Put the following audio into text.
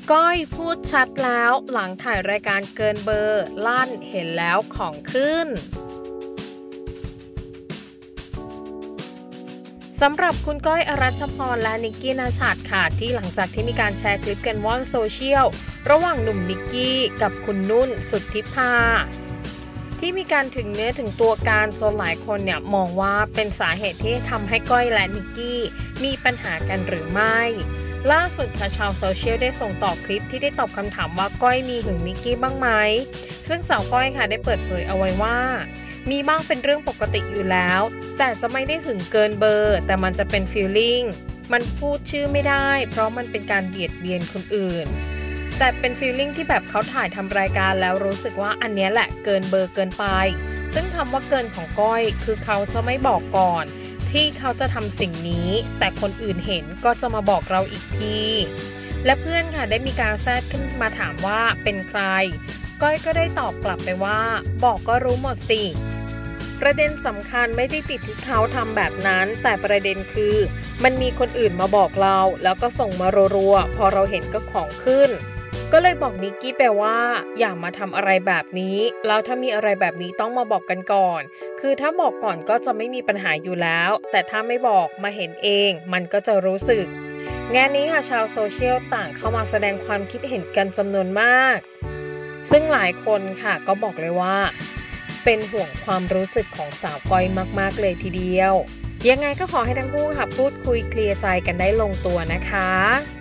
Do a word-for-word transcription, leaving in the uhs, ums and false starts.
ก้อยพูดชัดแล้วหลังถ่ายรายการเกินเบอร์ลั่นเห็นแล้วของขึ้นสำหรับคุณก้อยอรัชพรและนิกกี้นาชัดค่ะที่หลังจากที่มีการแชร์คลิปกันว่อนโซเชียลระหว่างหนุ่มนิกกี้กับคุณนุ่นสุทธิภาที่มีการถึงเนื้อถึงตัวการจนหลายคนเนี่ยมองว่าเป็นสาเหตุที่ทำให้ก้อยและนิกกี้มีปัญหากันหรือไม่ล่าสุดค่ะชาวโซเชียลได้ส่งต่อคลิปที่ได้ตอบคำถามว่าก้อยมีหึงนิกกี้บ้างไหมซึ่งสาวก้อยค่ะได้เปิดเผยเอาไว้ว่ามีบ้างเป็นเรื่องปกติอยู่แล้วแต่จะไม่ได้หึงเกินเบอร์แต่มันจะเป็นฟีลลิ่งมันพูดชื่อไม่ได้เพราะมันเป็นการเบียดเบียนคนอื่นแต่เป็นฟีลลิ่งที่แบบเขาถ่ายทำรายการแล้วรู้สึกว่าอันนี้แหละเกินเบอร์เกินไปซึ่งคำว่าเกินของก้อยคือเขาจะไม่บอกก่อนที่เขาจะทำสิ่งนี้แต่คนอื่นเห็นก็จะมาบอกเราอีกทีและเพื่อนค่ะได้มีการแซดขึ้นมาถามว่าเป็นใครก้อยก็ได้ตอบกลับไปว่าบอกก็รู้หมดสิประเด็นสำคัญไม่ได้ติดที่เขาทำแบบนั้นแต่ประเด็นคือมันมีคนอื่นมาบอกเราแล้วก็ส่งมารัวๆพอเราเห็นก็ของขึ้นก็เลยบอกนิกกี้ไปว่าอย่ามาทำอะไรแบบนี้แล้วถ้ามีอะไรแบบนี้ต้องมาบอกกันก่อนคือถ้าบอกก่อนก็จะไม่มีปัญหาอยู่แล้วแต่ถ้าไม่บอกมาเห็นเองมันก็จะรู้สึกงานนี้ค่ะชาวโซเชียลต่างเข้ามาแสดงความคิดเห็นกันจำนวนมากซึ่งหลายคนค่ะก็บอกเลยว่าเป็นห่วงความรู้สึกของสาวก้อยมากๆเลยทีเดียวยังไงก็ขอให้ทั้งคู่ค่ะพูดคุยเคลียร์ใจกันได้ลงตัวนะคะ